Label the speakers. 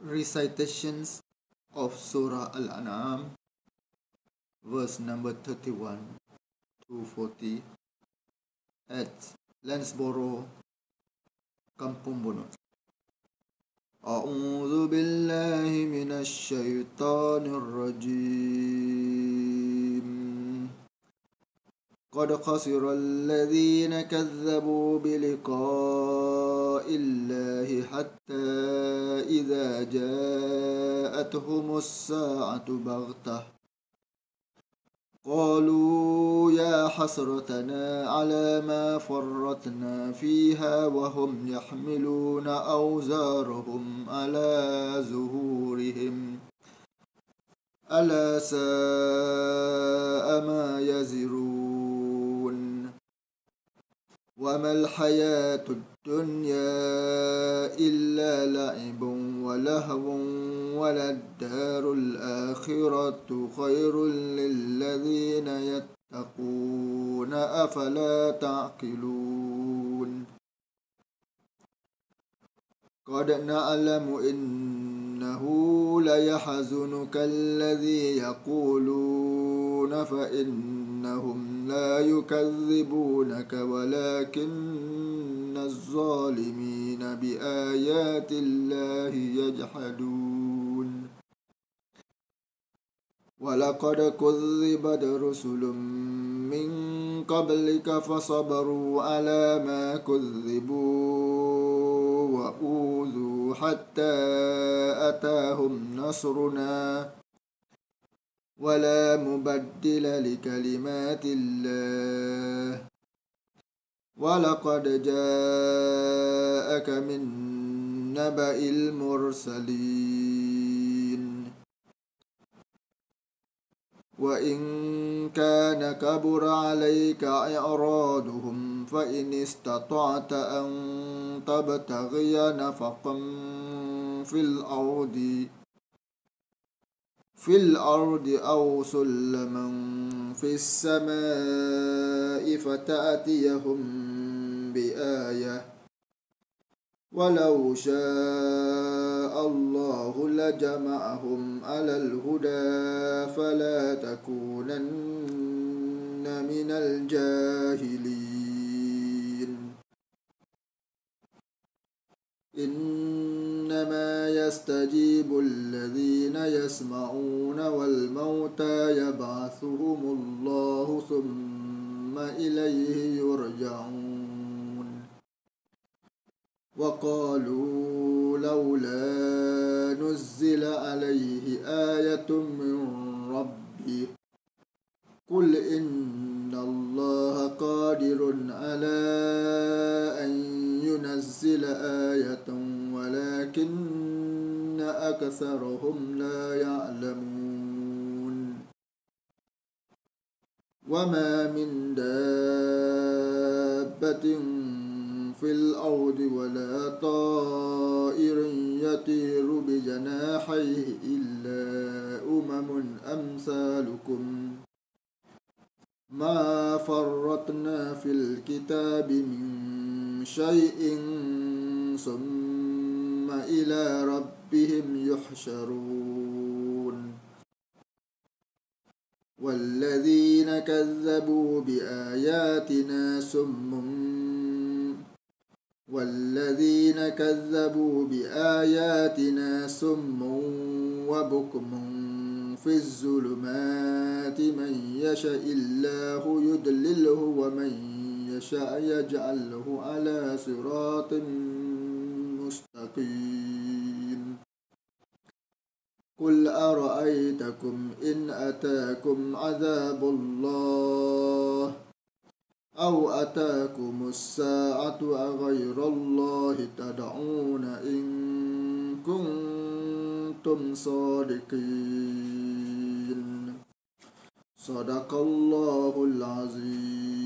Speaker 1: Recitations of Surah Al-An'am, verse number 31 to 40 at Lansborough, Kampung Bonut. أعوذ بالله من الشيطان الرجيم. قد خسر الذين كذبوا بلقاء الله حتى إذا جاءتهم الساعة بغتة قالوا يا حسرتنا على ما فرطنا فيها وهم يحملون أوزارهم على ظهورهم ألا ساء ما يزرون. وما الحياة الدنيا إلا لعب ولهو وللدار الآخرة خير للذين يتقون أفلا تعقلون. قد نعلم إنه ليحزنك الذي يقولون فإنهم لا يكذبونك ولكن الظالمين بآيات الله يجحدون. ولقد كذبت رسل من قبلك فصبروا على ما كذبوا وأوذوا حتى أتاهم نصرنا ولا مبدل لكلمات الله. ولقد جاءك من نبأ المرسلين. وإن كان كبر عليك إعراضهم فإن استطعت أن تبتغي نفقا في الأرض أو سلما في السماء فتأتيهم بآية ولو شاء الله لجمعهم على الهدى فلا تكونن من الجاهلين. إنما يستجيب الذين يسمعون والموتى يبعثهم الله ثم إليه يرجعون. وقالوا لولا نزل عليه آية من ربه قل إن الله قادر على أن ينزل آية ولكن أكثرهم لا يعلمون. وما من دابة في الأرض ولا طائر يطير بجناحيه إلا أمثالكم ما فرطنا في الكتاب من شيء ثم إلى ربهم يحشرون. والذين كذبوا بآياتنا سم وبكم في الظلمات من يشاء الله يضلله ومن يشاء يجعله على صراط مستقيم. قل أرأيتكم إن أتاكم عذاب الله أو أتاكم الساعة أغير الله تدعون إن كنتم صادقين. صدق الله العظيم.